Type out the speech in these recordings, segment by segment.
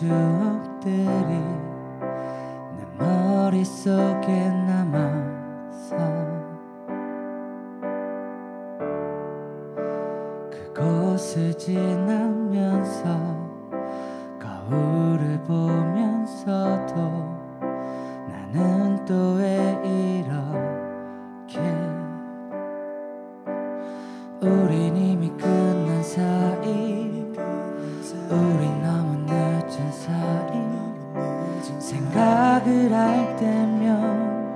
추억들이 내 머릿속에 남아서 그곳을 지나면서 거울을 보면서도 나는 또 왜 이렇게 우린 이미 끝난 사이 우린 너무 늦은 사이 생각을 할 때면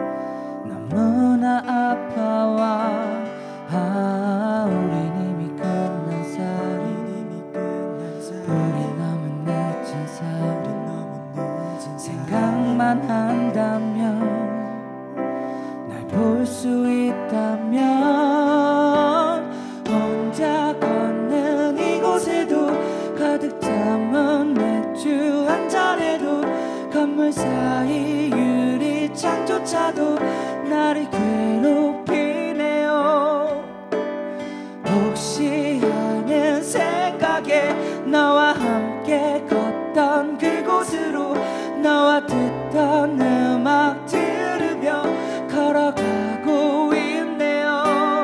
너무나 아파와 우린 이미 끝난 사이 우린 너무 늦은 사이 생각만 한다면 날 볼 수 있다면 혼자 걷는 이곳에도 가득 담은 맥주 한 잔에도 건물 사이 유리창조차도 나를 괴롭히네요. 혹시 하는 생각에 너와 함께 걷던 그곳으로 너와 듣던 음악 들으며 걸어가고 있네요.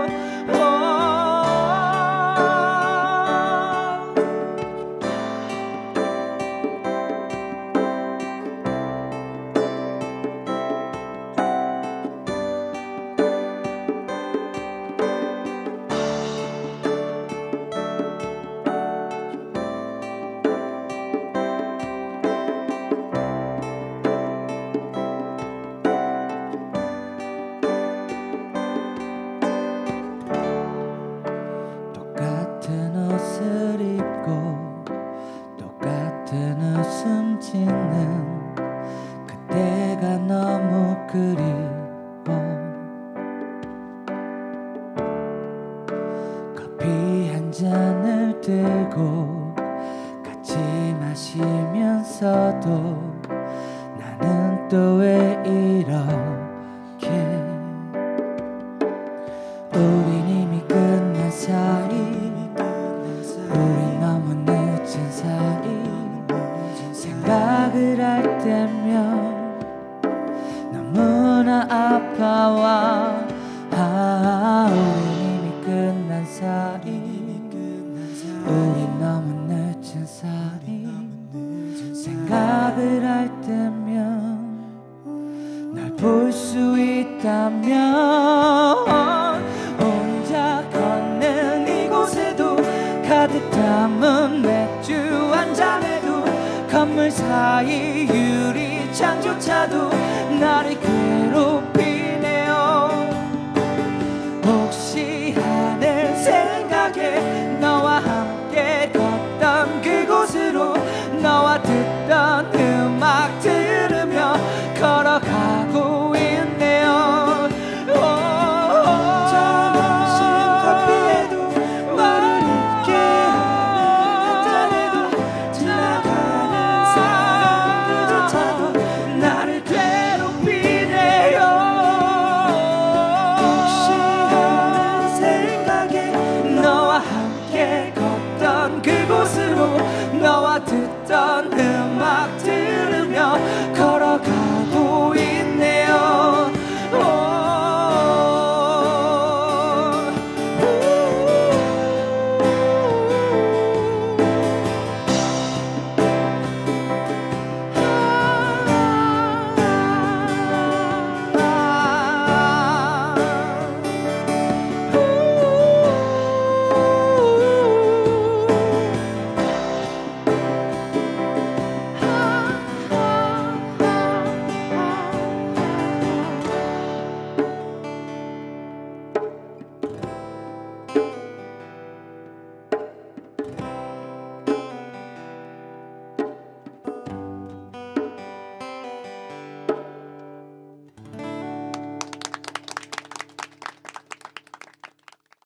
똑같은 옷을 입고 똑같은 웃음 짓는 그때가 너무 그리워. 커피 한 잔을 들고 같이 마시면서도 나는 또 왜 이렇게 우린 이미 끝난 사이 우린 너무 늦은 사이 생각을 할 때면 너무나 아파와 우린 이미 끝난 사이 우린 너무 늦은 사이 생각을 할 때면 날 볼 수 있다면 혼자 걷는 이곳에도 가득 담은 맥주 한 잔에도 건물 사이 유리창조차도 나를 괴롭히네요. 혹시 하는 생각에